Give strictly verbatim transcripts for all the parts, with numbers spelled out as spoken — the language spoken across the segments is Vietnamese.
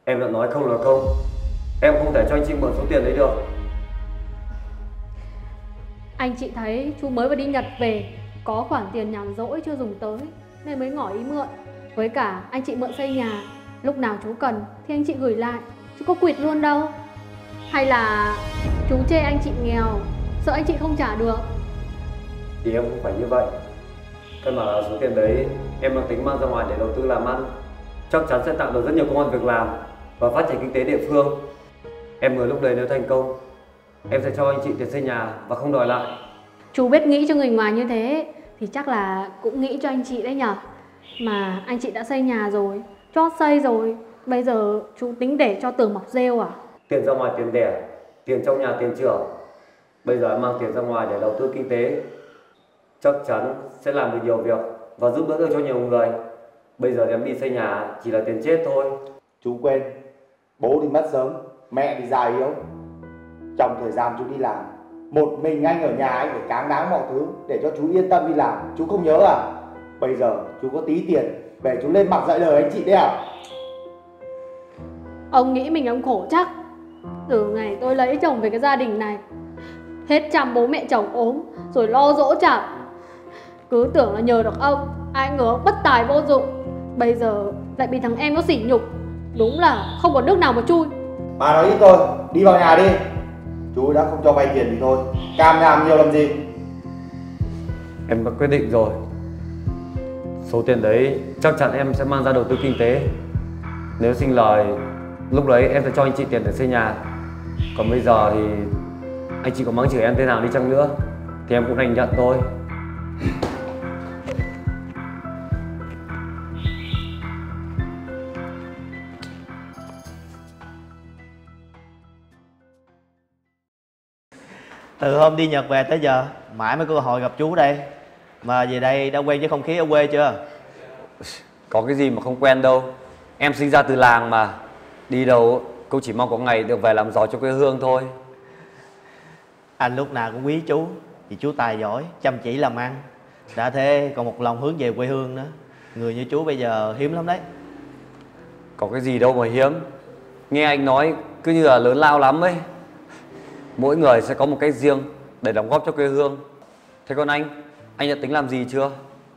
Em đã nói không là không. Em không thể cho anh chị mượn số tiền đấy được. Anh chị thấy chú mới vừa đi Nhật về, có khoản tiền nhàn rỗi chưa dùng tới nên mới ngỏ ý mượn. Với cả anh chị mượn xây nhà, lúc nào chú cần thì anh chị gửi lại, chú có quỵt luôn đâu. Hay là chú chê anh chị nghèo, sợ anh chị không trả được? Thì em không phải như vậy. Căn bản là số tiền đấy em đang tính mang ra ngoài để đầu tư làm ăn, chắc chắn sẽ tạo được rất nhiều công ăn việc làm và phát triển kinh tế địa phương. Em người lúc đấy nếu thành công, em sẽ cho anh chị tiền xây nhà và không đòi lại. Chú biết nghĩ cho người ngoài như thế thì chắc là cũng nghĩ cho anh chị đấy nhở. Mà anh chị đã xây nhà rồi, chót xây rồi, bây giờ chú tính để cho tường mọc rêu à? Tiền ra ngoài tiền đẻ, tiền trong nhà tiền trưởng. Bây giờ em mang tiền ra ngoài để đầu tư kinh tế, chắc chắn sẽ làm được nhiều việc và giúp đỡ được cho nhiều người. Bây giờ em đi xây nhà chỉ là tiền chết thôi. Chú quên, bố thì mất sớm, mẹ thì già yếu. Trong thời gian chú đi làm, một mình anh ở nhà anh phải cáng đáng mọi thứ để cho chú yên tâm đi làm. Chú không nhớ à? Bây giờ chú có tí tiền, về chú lên mặt dạy đời anh chị đấy à? Ông nghĩ mình ông khổ chắc. Từ ngày tôi lấy chồng về cái gia đình này, hết chăm bố mẹ chồng ốm, rồi lo dỗ chồng, cứ tưởng là nhờ được ông, ai ngờ bất tài vô dụng. Bây giờ lại bị thằng em nó sỉ nhục, đúng là không có nước nào mà chui. Bà nói ít thôi, đi vào nhà đi. Chú đã không cho vay tiền thì thôi, cam nhàm nhiều làm gì. Em đã quyết định rồi. Số tiền đấy chắc chắn em sẽ mang ra đầu tư kinh tế. Nếu sinh lời, lúc đấy em sẽ cho anh chị tiền để xây nhà. Còn bây giờ thì anh chị có mắng chửi em thế nào đi chăng nữa thì em cũng đành nhận thôi. Từ hôm đi Nhật về tới giờ mãi mới có cơ hội gặp chú đây. Mà về đây đã quen với không khí ở quê chưa? Có cái gì mà không quen đâu. Em sinh ra từ làng mà. Đi đâu cũng chỉ mong có ngày được về làm giàu cho quê hương thôi. Anh lúc nào cũng quý chú, vì chú tài giỏi, chăm chỉ làm ăn. Đã thế còn một lòng hướng về quê hương nữa. Người như chú bây giờ hiếm lắm đấy. Có cái gì đâu mà hiếm. Nghe anh nói cứ như là lớn lao lắm ấy. Mỗi người sẽ có một cách riêng để đóng góp cho quê hương. Thế còn anh, anh đã tính làm gì chưa?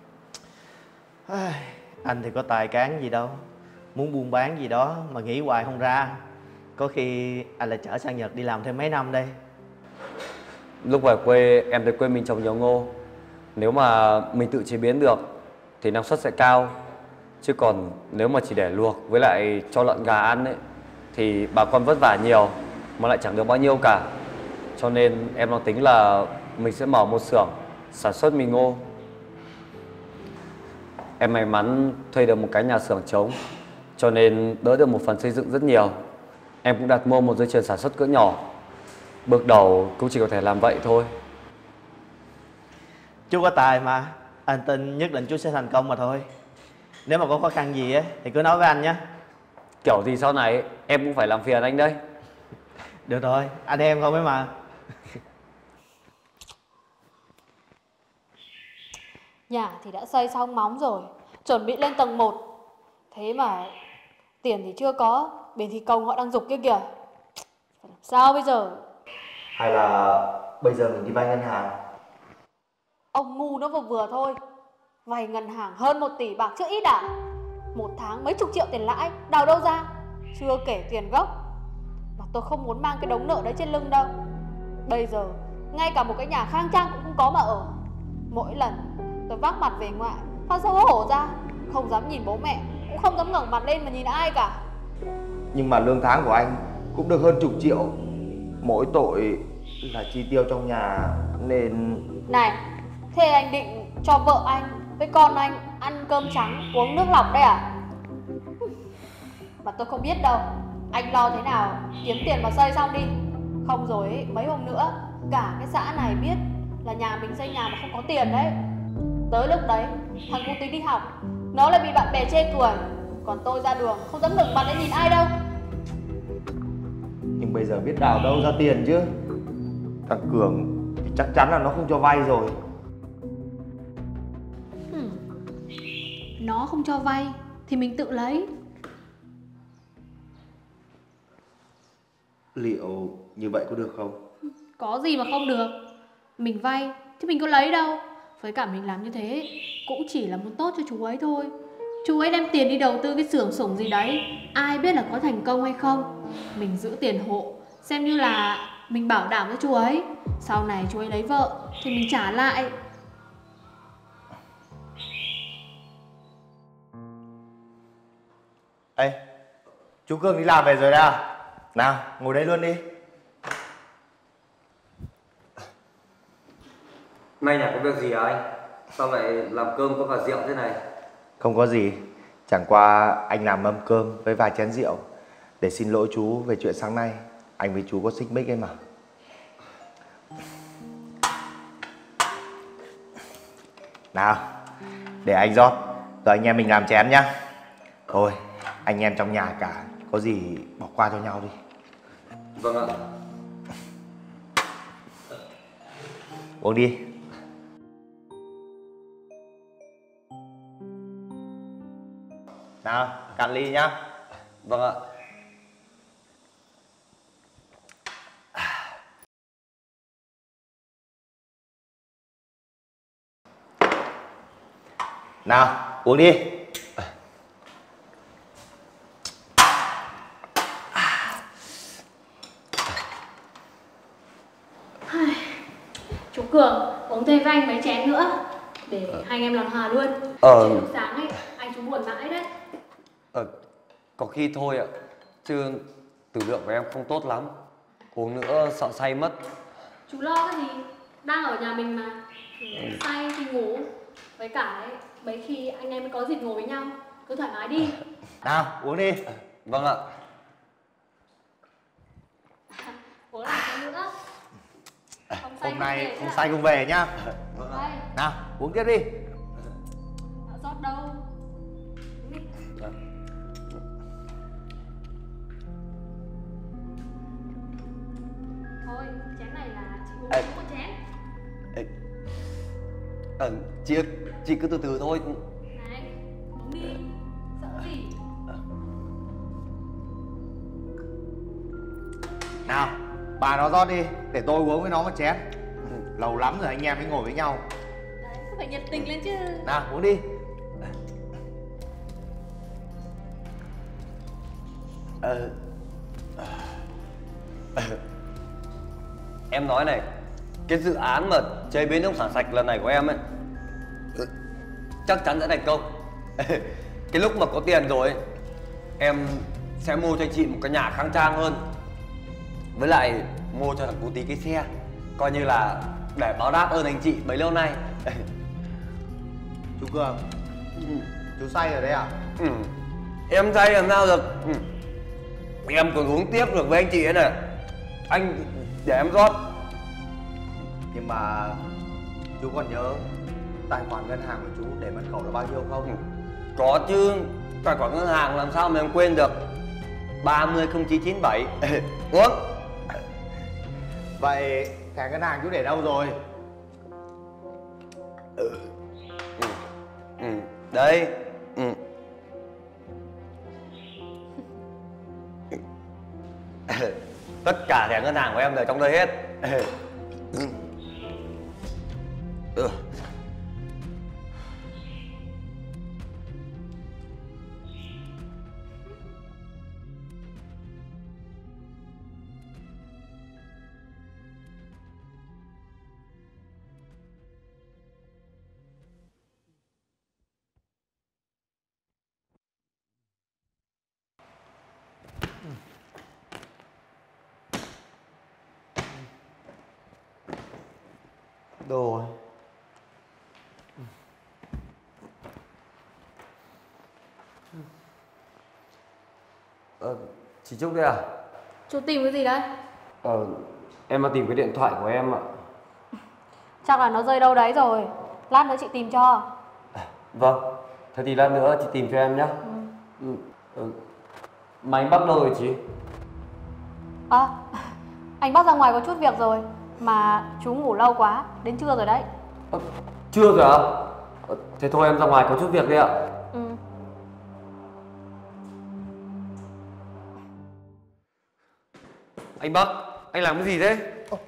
Anh thì có tài cán gì đâu. Muốn buôn bán gì đó mà nghĩ hoài không ra. Có khi anh lại trở sang Nhật đi làm thêm mấy năm đây. Lúc về quê em thấy quê mình trồng nhiều ngô. Nếu mà mình tự chế biến được thì năng suất sẽ cao. Chứ còn nếu mà chỉ để luộc với lại cho lợn gà ăn ấy thì bà con vất vả nhiều mà lại chẳng được bao nhiêu cả. Cho nên em đang tính là mình sẽ mở một xưởng sản xuất mì ngô. Em may mắn thuê được một cái nhà xưởng trống, cho nên đỡ được một phần xây dựng rất nhiều. Em cũng đặt mua một dây chuyền sản xuất cỡ nhỏ. Bước đầu cũng chỉ có thể làm vậy thôi. Chú có tài mà, anh tin nhất định chú sẽ thành công mà thôi. Nếu mà có khó khăn gì á thì cứ nói với anh nhé. Kiểu gì sau này em cũng phải làm phiền anh đấy. Được rồi, anh em không ấy mà. Nhà thì đã xây xong móng rồi, chuẩn bị lên tầng một. Thế mà tiền thì chưa có, bên thi công họ đang giục kia kìa. Phải làm sao bây giờ? Hay là bây giờ mình đi vay ngân hàng? Ông ngu nó vừa vừa thôi. Vay ngân hàng hơn một tỷ bạc chứ ít à? Một tháng mấy chục triệu tiền lãi, đào đâu ra? Chưa kể tiền gốc. Mà tôi không muốn mang cái đống nợ đấy trên lưng đâu. Bây giờ ngay cả một cái nhà khang trang cũng không có mà ở. Mỗi lần tôi vác mặt về ngoại, phát xấu hổ ra, không dám nhìn bố mẹ, cũng không dám ngẩng mặt lên mà nhìn ai cả. Nhưng mà lương tháng của anh cũng được hơn chục triệu. Mỗi tội là chi tiêu trong nhà nên... Này, thế anh định cho vợ anh với con anh ăn cơm trắng, uống nước lọc đây à? Mà tôi không biết đâu. Anh lo thế nào kiếm tiền mà xây xong đi. Không rồi ấy, mấy hôm nữa cả cái xã này biết là nhà mình xây nhà mà không có tiền đấy. Tới lúc đấy thằng cu tính đi học, nó lại bị bạn bè chê cười. Còn tôi ra đường không dám ngẩng mặt lên nhìn ai đâu. Nhưng bây giờ biết đào đâu ra tiền chứ. Thằng Cường thì chắc chắn là nó không cho vay rồi. ừ. Nó không cho vay thì mình tự lấy. Liệu như vậy có được không? Có gì mà không được. Mình vay chứ mình có lấy đâu. Với cả mình làm như thế cũng chỉ là muốn tốt cho chú ấy thôi. Chú ấy đem tiền đi đầu tư cái xưởng xủng gì đấy, ai biết là có thành công hay không. Mình giữ tiền hộ, xem như là mình bảo đảm cho chú ấy. Sau này chú ấy lấy vợ thì mình trả lại. Ê, chú Cương đi làm về rồi đấy à? Nào, ngồi đây luôn đi. Nay nhà có việc gì à anh? Sao lại làm cơm có cả rượu thế này? Không có gì, chẳng qua anh làm mâm cơm với vài chén rượu để xin lỗi chú về chuyện sáng nay. Anh với chú có xích mích ấy mà. Nào, để anh rót, rồi anh em mình làm chén nhá. Thôi, anh em trong nhà cả, có gì bỏ qua cho nhau đi. Vâng ạ. Uống đi. Nào, cạn ly nhá. Vâng ạ. Nào, uống đi. Chú Cường, uống thêm với anh mấy chén nữa để hai anh em làm hòa luôn. Ờ. Chứ lúc sáng ấy, anh chú buồn mãi đấy. Ờ, có khi thôi ạ. Chứ tử lượng của em không tốt lắm. Uống nữa sợ say mất. Chú lo cái gì? Đang ở nhà mình mà. Say thì ngủ. Với cả ấy, mấy khi anh em mới có dịp ngồi với nhau. Cứ thoải mái đi. Nào, uống đi. Vâng ạ. Uống lại chén nữa. Không say Hôm không nay về không chứ say cùng về nhá. Đây, Nào, uống tiếp đi. đã rót đâu. Uống đi. Thôi, chén này là chị uống Ê. đúng một chén. Ê. Ờ, chị ơi, chị cứ từ từ thôi. Này, uống đi. Sợ gì? Nào, bà nó rót đi, để tôi uống với nó một chén. Lâu lắm rồi anh em mới ngồi với nhau. Đấy, cứ phải nhiệt tình lên chứ. Nào, uống đi. Ờ. Em nói này, cái dự án mà chế biến nông sản sạch lần này của em ấy chắc chắn sẽ thành công. Cái lúc mà có tiền rồi ấy, em sẽ mua cho anh chị một cái nhà khang trang hơn. Với lại mua cho thằng Tú Tí cái xe, coi như là để báo đáp ơn anh chị bấy lâu nay. Chú Cường, chú say rồi đấy à? Ừ. Em say làm sao được. Ừ. Em còn uống tiếp được với anh chị ấy này. Anh để em rót. Nhưng mà chú còn nhớ tài khoản ngân hàng của chú để mật khẩu là bao nhiêu không? Ừ. Có chứ, tài khoản ngân hàng làm sao mà em quên được. Ba mươi không chín chín bảy. Uống. Vậy thẻ ngân hàng chú để đâu rồi? Ừ. Ừ. Ừ. Đây. Ừ. Tất cả thẻ ngân hàng của em đều trong đây hết. Ừ. Ừ. Đồ rồi. Ờ, chị Trúc đây à? Chú tìm cái gì đấy? Ờ, em mà tìm cái điện thoại của em ạ. Chắc là nó rơi đâu đấy rồi. Lát nữa chị tìm cho. Vâng, thế thì lát nữa chị tìm cho em nhé. Ừ. Ừ. Ừ. Mà anh bắt đâu rồi chị? À, anh bắt ra ngoài có chút việc rồi. Mà chú ngủ lâu quá, đến trưa rồi đấy. À, chưa rồi ạ? À? Thế thôi em ra ngoài có chút việc đi ạ. Ừ. Anh Bắc, anh làm cái gì thế?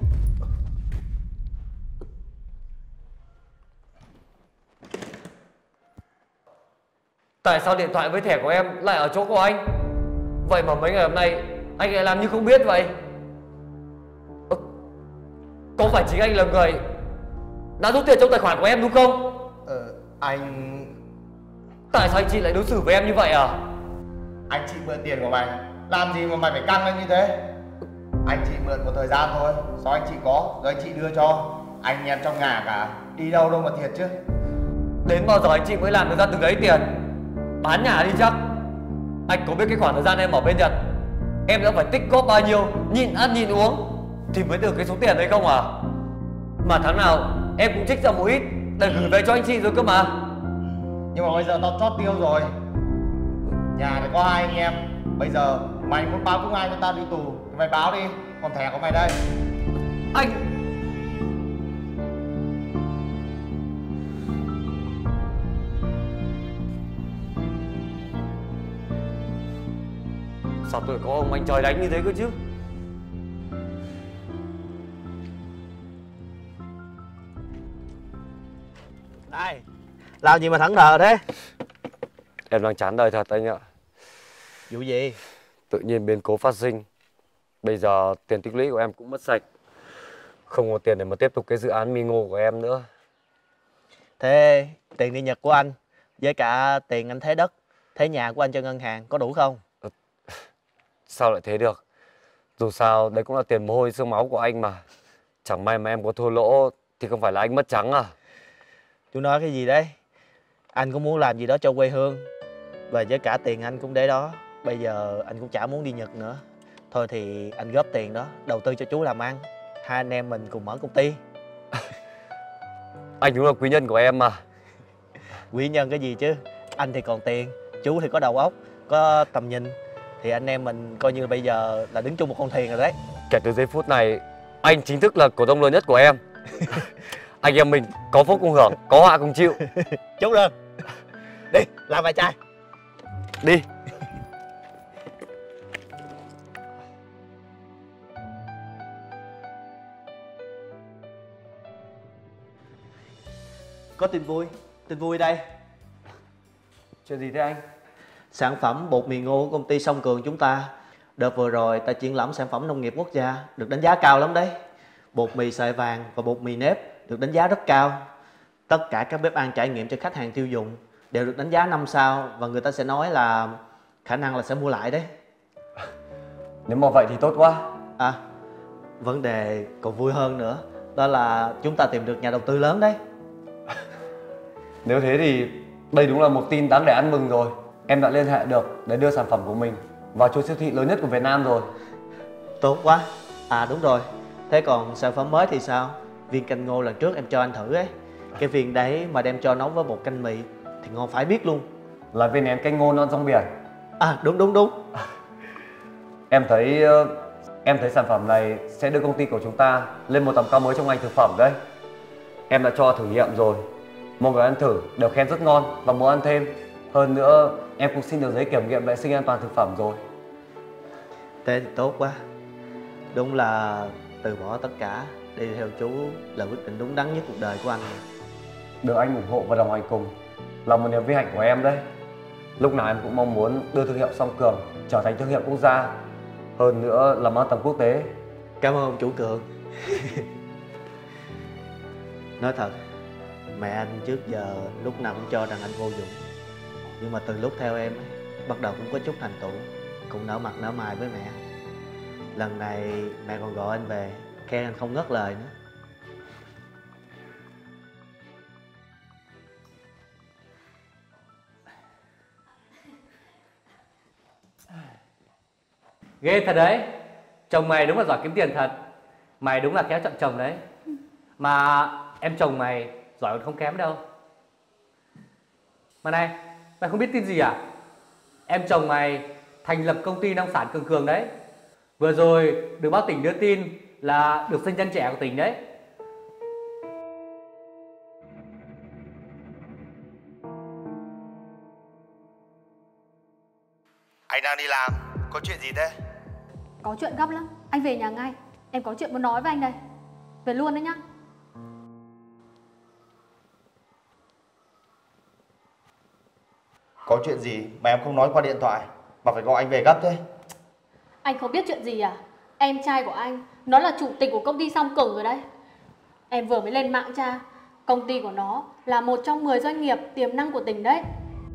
Tại sao điện thoại với thẻ của em lại ở chỗ của anh? Vậy mà mấy ngày hôm nay anh lại làm như không biết vậy. Ơ, có phải chính anh là người đã rút tiền trong tài khoản của em đúng không? Ờ, anh... Tại sao anh chị lại đối xử với em như vậy à? Anh chị mượn tiền của mày, làm gì mà mày phải căng lên như thế? Anh chị mượn một thời gian thôi, sau anh chị có, rồi anh chị đưa cho. Anh em trong nhà cả, đi đâu đâu mà thiệt chứ. Đến bao giờ anh chị mới làm được ra từng ấy tiền? Bán nhà đi chắc. Anh có biết cái khoảng thời gian em ở bên Nhật em đã phải tích góp bao nhiêu, nhịn ăn nhịn uống thì mới được cái số tiền đấy không à? Mà tháng nào em cũng trích ra một ít để gửi về cho anh chị rồi cơ mà. Nhưng mà bây giờ tao chót tiêu rồi. Nhà thì có hai anh em. Bây giờ mày muốn báo công an cho tao đi tù thì mày báo đi, còn thẻ của mày đây. Anh... Sao tôi có ông anh trời đánh như thế cơ chứ? Này, làm gì mà thẫn thờ thế? Em đang chán đời thật anh ạ. Vụ gì? Tự nhiên biến cố phát sinh. Bây giờ tiền tích lũy của em cũng mất sạch. Không có tiền để mà tiếp tục cái dự án Mì Ngô của em nữa. Thế tiền đi Nhật của anh với cả tiền anh thế đất, thế nhà của anh cho ngân hàng có đủ không? Sao lại thế được? Dù sao đấy cũng là tiền mồ hôi xương máu của anh mà. Chẳng may mà em có thua lỗ thì không phải là anh mất trắng à? Chú nói cái gì đấy? Anh cũng muốn làm gì đó cho quê hương. Và với cả tiền anh cũng để đó. Bây giờ anh cũng chả muốn đi Nhật nữa. Thôi thì anh góp tiền đó đầu tư cho chú làm ăn. Hai anh em mình cùng mở công ty. Anh đúng là quý nhân của em mà. Quý nhân cái gì chứ? Anh thì còn tiền, chú thì có đầu óc, có tầm nhìn. Thì anh em mình coi như bây giờ là đứng chung một con thuyền rồi đấy. Kể từ giây phút này anh chính thức là cổ đông lớn nhất của em. Anh em mình có phúc cùng hưởng, có họa cùng chịu. Chúc đơn. Đi, làm vài chai. Đi. Có tin vui, tin vui đây. Chuyện gì thế anh? Sản phẩm bột mì ngô của công ty Song Cường chúng ta đợt vừa rồi tại triển lãm sản phẩm nông nghiệp quốc gia được đánh giá cao lắm đấy. Bột mì sợi vàng và bột mì nếp được đánh giá rất cao. Tất cả các bếp ăn trải nghiệm cho khách hàng tiêu dùng đều được đánh giá năm sao và người ta sẽ nói là khả năng là sẽ mua lại đấy. Nếu mà vậy thì tốt quá. À, vấn đề còn vui hơn nữa, đó là chúng ta tìm được nhà đầu tư lớn đấy. Nếu thế thì đây đúng là một tin đáng để ăn mừng rồi. Em đã liên hệ được để đưa sản phẩm của mình vào chuỗi siêu thị lớn nhất của Việt Nam rồi. Tốt quá. À đúng rồi, thế còn sản phẩm mới thì sao? Viên canh ngô lần trước em cho anh thử ấy, cái viên đấy mà đem cho nấu với bột canh mì thì ngon phải biết luôn. Là viên nén canh ngô non rong biển. À đúng đúng đúng. Em thấy em thấy sản phẩm này sẽ đưa công ty của chúng ta lên một tầm cao mới trong ngành thực phẩm đấy. Em đã cho thử nghiệm rồi, mọi người ăn thử đều khen rất ngon và muốn ăn thêm. Hơn nữa em cũng xin được giấy kiểm nghiệm vệ sinh an toàn thực phẩm rồi. Thế thì tốt quá. Đúng là từ bỏ tất cả đi theo chú là quyết định đúng đắn nhất cuộc đời của anh. Được anh ủng hộ và đồng hành cùng là một niềm vinh hạnh của em đấy. Lúc nào em cũng mong muốn đưa thương hiệu Song Cường trở thành thương hiệu quốc gia, hơn nữa là mang tầm quốc tế. Cảm ơn ông chủ Cường. Nói thật, mẹ anh trước giờ lúc nào cũng cho rằng anh vô dụng. Nhưng mà từ lúc theo em ấy, bắt đầu cũng có chút thành tựu, cũng nở mặt nở mày với mẹ. Lần này mẹ còn gọi anh về, khen anh không ngớt lời nữa. Ghê thật đấy. Chồng mày đúng là giỏi kiếm tiền thật. Mày đúng là khéo chọn chồng đấy. Mà em chồng mày giỏi còn không kém đâu. Mà này, mày không biết tin gì à? Em chồng mày thành lập công ty nông sản Cường Cường đấy. Vừa rồi được báo tỉnh đưa tin là được sinh nhân trẻ của tỉnh đấy. Anh đang đi làm, có chuyện gì thế? có chuyện gấp lắm, anh về nhà ngay. Em có chuyện muốn nói với anh đây. Về luôn đấy nhá. Có chuyện gì mà em không nói qua điện thoại mà phải gọi anh về gấp thế? Anh không biết chuyện gì à? Em trai của anh, nó là chủ tịch của công ty Song Cường rồi đấy. Em vừa mới lên mạng tra, công ty của nó là một trong mười doanh nghiệp tiềm năng của tỉnh đấy.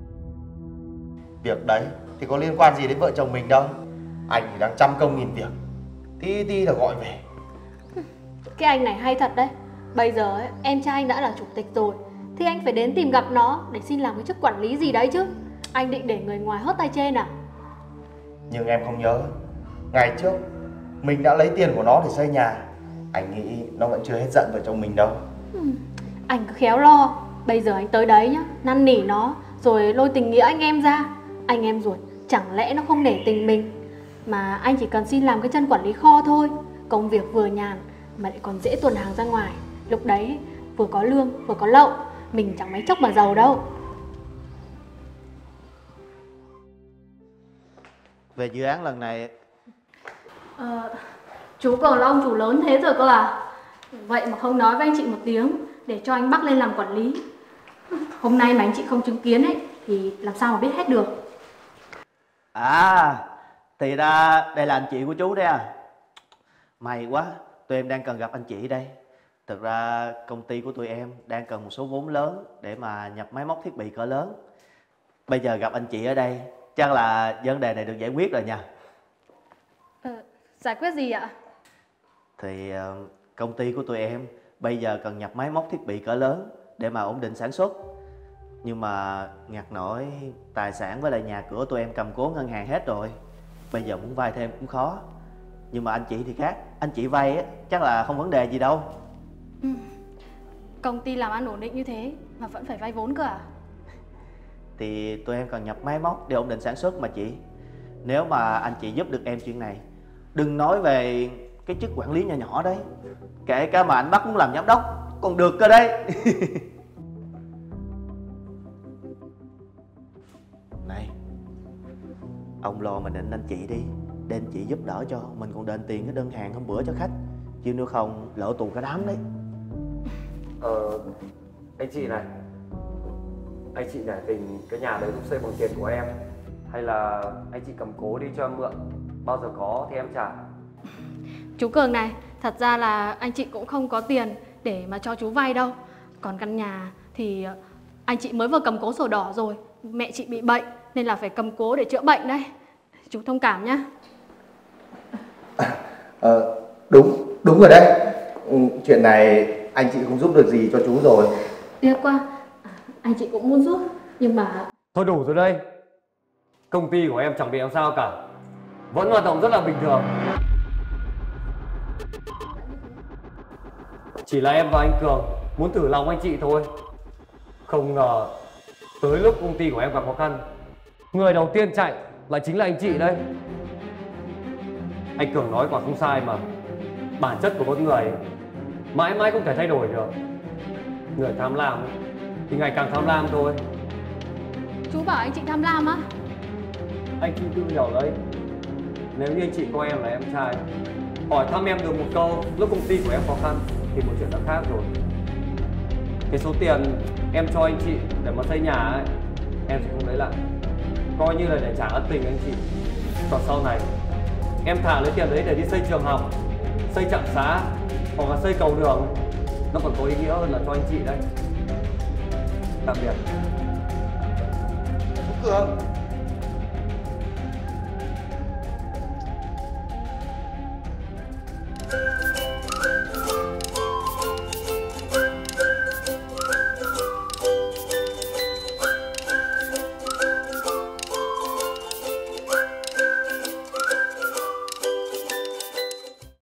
Việc đấy thì có liên quan gì đến vợ chồng mình đâu. Anh thì đang trăm công nghìn việc, tí tí là gọi về. Cái anh này hay thật đấy. Bây giờ ấy, em trai anh đã là chủ tịch rồi thì anh phải đến tìm gặp nó để xin làm cái chức quản lý gì đấy chứ. Anh định để người ngoài hớt tay trên à? Nhưng em không nhớ, ngày trước mình đã lấy tiền của nó để xây nhà. Anh nghĩ nó vẫn chưa hết giận vợ chồng mình đâu. ừ, Anh cứ khéo lo. Bây giờ anh tới đấy nhá, năn nỉ nó rồi lôi tình nghĩa anh em ra. Anh em ruột, chẳng lẽ nó không nể tình mình. Mà anh chỉ cần xin làm cái chân quản lý kho thôi. Công việc vừa nhàn mà lại còn dễ tuần hàng ra ngoài. Lúc đấy vừa có lương vừa có lậu, mình chẳng mấy chốc mà giàu đâu. Về dự án lần này, Ờ, chú còn là ông chủ lớn thế rồi cơ à? Vậy mà không nói với anh chị một tiếng để cho anh Bắc lên làm quản lý. Hôm nay mà anh chị không chứng kiến ấy thì làm sao mà biết hết được. à thì ra đây là anh chị của chú đấy à? May quá, tụi em đang cần gặp anh chị đây. Thực ra công ty của tụi em đang cần một số vốn lớn để mà nhập máy móc thiết bị cỡ lớn. Bây giờ gặp anh chị ở đây, chắc là vấn đề này được giải quyết rồi nha. Ờ, giải quyết gì ạ? Thì ờ, công ty của tụi em bây giờ cần nhập máy móc thiết bị cỡ lớn để mà ổn định sản xuất. Nhưng mà ngặt nổi tài sản với lại nhà cửa tụi em cầm cố ngân hàng hết rồi. Bây giờ muốn vay thêm cũng khó. Nhưng mà anh chị thì khác, anh chị vay á, chắc là không vấn đề gì đâu. Ừ. Công ty làm ăn ổn định như thế mà vẫn phải vay vốn cơ à? Thì tụi em cần nhập máy móc để ổn định sản xuất mà chị. Nếu mà anh chị giúp được em chuyện này, đừng nói về cái chức quản lý nhỏ nhỏ đấy, kể cả mà anh Bắc muốn làm giám đốc còn được cơ đấy. Này, ông lo mà định anh chị đi, để anh chị giúp đỡ cho, mình còn đền tiền cái đơn hàng hôm bữa cho khách, chứ nếu không lỡ tù cả đám đấy. Ờ, anh chị này, anh chị nể tình cái nhà đấy giúp xây bằng tiền của em, hay là anh chị cầm cố đi cho em mượn, bao giờ có thì em trả. Chú Cường này, thật ra là anh chị cũng không có tiền để mà cho chú vay đâu. Còn căn nhà thì anh chị mới vừa cầm cố sổ đỏ rồi, mẹ chị bị bệnh nên là phải cầm cố để chữa bệnh đây. Chú thông cảm nhá. Ờ, đúng, đúng rồi đấy. Ừ, chuyện này anh chị không giúp được gì cho chú rồi. Tiếc quá, anh chị cũng muốn giúp nhưng mà... Thôi đủ rồi đây. Công ty của em chẳng bị làm sao cả, vẫn hoạt động rất là bình thường. Chỉ là em và anh Cường muốn thử lòng anh chị thôi. Không ngờ tới lúc công ty của em gặp khó khăn, người đầu tiên chạy lại chính là anh chị đây. Anh Cường nói quả không sai mà. Bản chất của con người mãi mãi không thể thay đổi được. Người tham lam thì ngày càng tham lam thôi. Chú bảo anh chị tham lam á? Anh chị tự hiểu lấy. Nếu như anh chị coi em là em trai, hỏi thăm em được một câu lúc công ty của em khó khăn thì một chuyện đã khác rồi. Cái số tiền em cho anh chị để mà xây nhà ấy, em sẽ không lấy lại, coi như là để trả ân tình anh chị. Còn sau này em thả lấy tiền đấy để đi xây trường học, xây trạm xá hoặc là xây cầu đường, nó còn có ý nghĩa hơn là cho anh chị đấy. Tạm biệt. Chú Cường.